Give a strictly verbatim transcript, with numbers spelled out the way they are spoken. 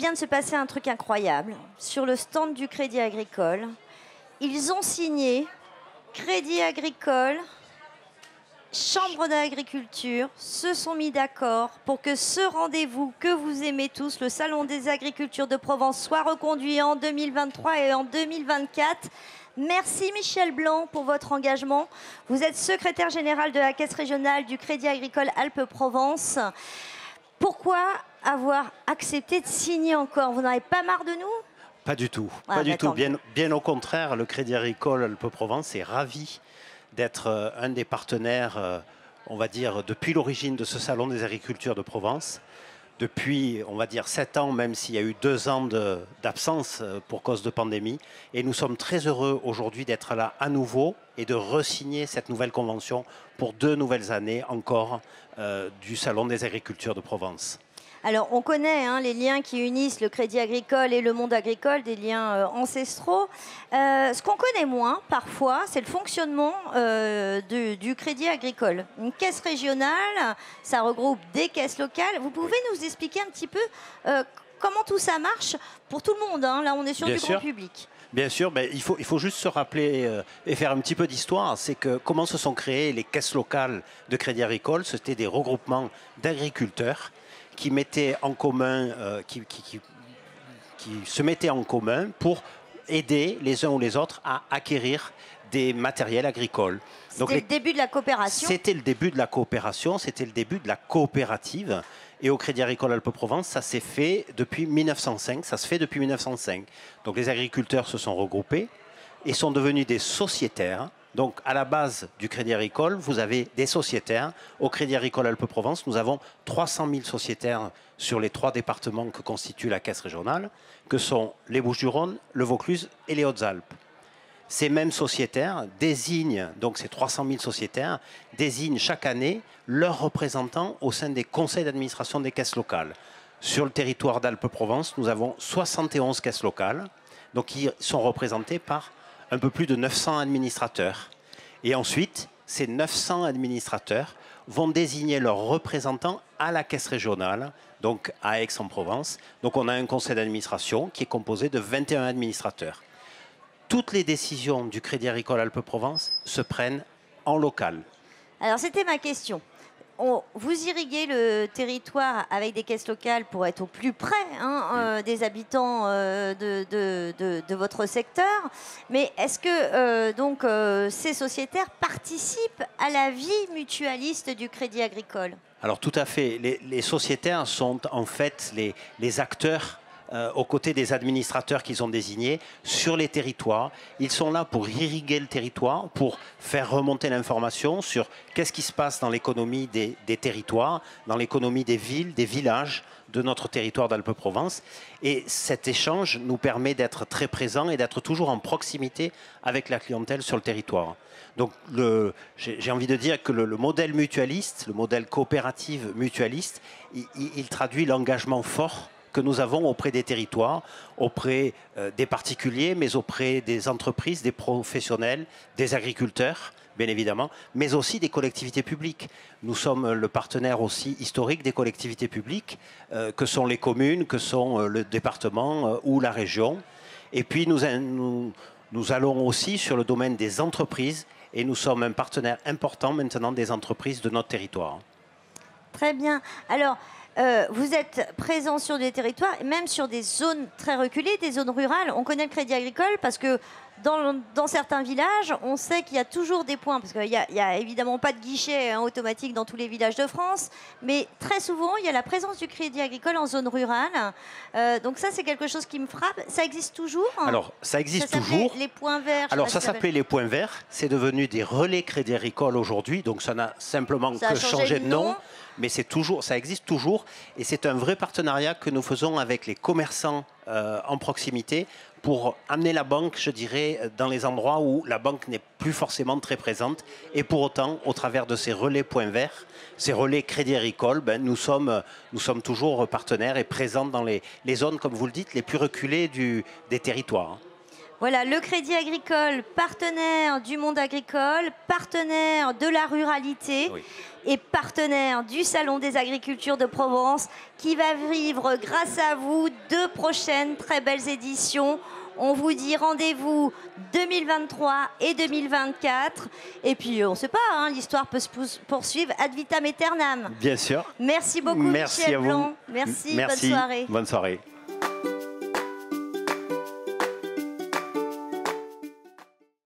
vient de se passer un truc incroyable. Sur le stand du Crédit Agricole, ils ont signé Crédit Agricole, Chambre d'agriculture, se sont mis d'accord pour que ce rendez-vous que vous aimez tous, le Salon des agricultures de Provence, soit reconduit en deux mille vingt-trois et en deux mille vingt-quatre. Merci Michel Blanc pour votre engagement. Vous êtes secrétaire général de la Caisse régionale du Crédit Agricole Alpes-Provence. Pourquoi avoir accepté de signer encore? Vous n'avez pas marre de nous? Pas du tout, Ah, pas du bah, tout. tant Bien, bien au contraire, le Crédit Agricole Alpes-Provence est ravi d'être euh, un des partenaires, euh, on va dire, depuis l'origine de ce Salon des agricultures de Provence. Depuis, on va dire, sept ans, même s'il y a eu deux ans de- d'absence euh, pour cause de pandémie. Et nous sommes très heureux aujourd'hui d'être là à nouveau et de re-signer cette nouvelle convention pour deux nouvelles années encore euh, du Salon des agricultures de Provence. Alors, on connaît hein, les liens qui unissent le Crédit Agricole et le monde agricole, des liens euh, ancestraux. Euh, ce qu'on connaît moins, parfois, c'est le fonctionnement euh, de- du Crédit Agricole. Une caisse régionale, ça regroupe des caisses locales. Vous pouvez nous expliquer un petit peu euh, comment tout ça marche pour tout le monde hein. Là, on est sur Bien du sûr. grand public. Bien sûr, ben, il, faut, il faut juste se rappeler euh, et faire un petit peu d'histoire. C'est que comment se sont créées les caisses locales de Crédit Agricole? C'était des regroupements d'agriculteurs qui mettaient en commun, euh, qui, qui- qui- qui se mettaient en commun pour aider les uns ou les autres à acquérir des matériels agricoles. Donc, C'était les- le début de la coopération. C'était le début de la coopération, c'était le début de la coopérative. Et au Crédit Agricole Alpes-Provence, ça s'est fait depuis mille neuf cent cinq. Ça se fait depuis mille neuf cent cinq. Donc les agriculteurs se sont regroupés et sont devenus des sociétaires. Donc à la base du Crédit Agricole, vous avez des sociétaires. Au Crédit Agricole Alpes-Provence, nous avons trois cent mille sociétaires sur les trois départements que constitue la Caisse régionale, que sont les Bouches-du-Rhône, le Vaucluse et les Hautes-Alpes. Ces mêmes sociétaires désignent, donc ces trois cent mille sociétaires, désignent chaque année leurs représentants au sein des conseils d'administration des caisses locales. Sur le territoire d'Alpes-Provence, nous avons soixante et onze caisses locales, donc qui sont représentées par un peu plus de neuf cents administrateurs. Et ensuite, ces neuf cents administrateurs vont désigner leurs représentants à la caisse régionale, donc à Aix-en-Provence. Donc on a un conseil d'administration qui est composé de vingt et un administrateurs. Toutes les décisions du Crédit Agricole Alpes-Provence se prennent en local. Alors, c'était ma question. On- vous irriguez le territoire avec des caisses locales pour être au plus près hein, euh, des habitants euh, de, de- de- de votre secteur. Mais est-ce que euh, donc, euh, ces sociétaires participent à la vie mutualiste du Crédit Agricole? Alors tout à fait, les, les sociétaires sont en fait les, les acteurs euh, aux côtés des administrateurs qu'ils ont désignés sur les territoires. Ils sont là pour irriguer le territoire, pour faire remonter l'information sur qu'est-ce qui se passe dans l'économie des, des territoires, dans l'économie des villes, des villages de notre territoire d'Alpes-Provence. Et cet échange nous permet d'être très présents et d'être toujours en proximité avec la clientèle sur le territoire. Donc le- j'ai j'ai envie de dire que le, le modèle mutualiste, le modèle coopératif mutualiste, il, il- il traduit l'engagement fort que nous avons auprès des territoires, auprès euh, des particuliers, mais auprès des entreprises, des professionnels, des agriculteurs, bien évidemment, mais aussi des collectivités publiques. Nous sommes le partenaire aussi historique des collectivités publiques, euh, que sont les communes, que sont euh, le département euh, ou la région. Et puis nous, nous, nous allons aussi sur le domaine des entreprises et nous sommes un partenaire important maintenant des entreprises de notre territoire. Très bien. Alors, euh, vous êtes présent sur des territoires, et même sur des zones très reculées, des zones rurales. On connaît le Crédit Agricole parce que dans, dans certains villages, on sait qu'il y a toujours des points, parce qu'il n'y a, il y a évidemment pas de guichet hein, automatique dans tous les villages de France, mais très souvent, il y a la présence du Crédit Agricole en zone rurale. Euh, donc ça, c'est quelque chose qui me frappe. Ça existe toujours? Alors, ça existe Ça s'appelait toujours. les points verts. je sais Alors, pas ça si s'appelle. s'appelait les points verts. C'est devenu des relais Crédit Agricole aujourd'hui. Donc, ça n'a simplement Ça a que changé changé de de nom. nom. Mais c'est toujours, ça existe toujours. Et c'est un vrai partenariat que nous faisons avec les commerçants euh, en proximité pour amener la banque, je dirais, dans les endroits où la banque n'est plus forcément très présente. Et pour autant, au travers de ces relais points verts, ces relais Crédit Agricole, ben, nous, sommes, nous sommes toujours partenaires et présents dans les, les zones, comme vous le dites, les plus reculées du, des territoires. Voilà, le Crédit Agricole, partenaire du monde agricole, partenaire de la ruralité oui. et partenaire du Salon des Agricultures de Provence, qui va vivre, grâce à vous, deux prochaines très belles éditions. On vous dit rendez-vous deux mille vingt-trois et deux mille vingt-quatre. Et puis, on ne sait pas, hein, l'histoire peut se poursuivre ad vitam aeternam. Bien sûr. Merci beaucoup, Merci Michel à vous. Blanc. Merci, Merci, bonne soirée. Bonne soirée.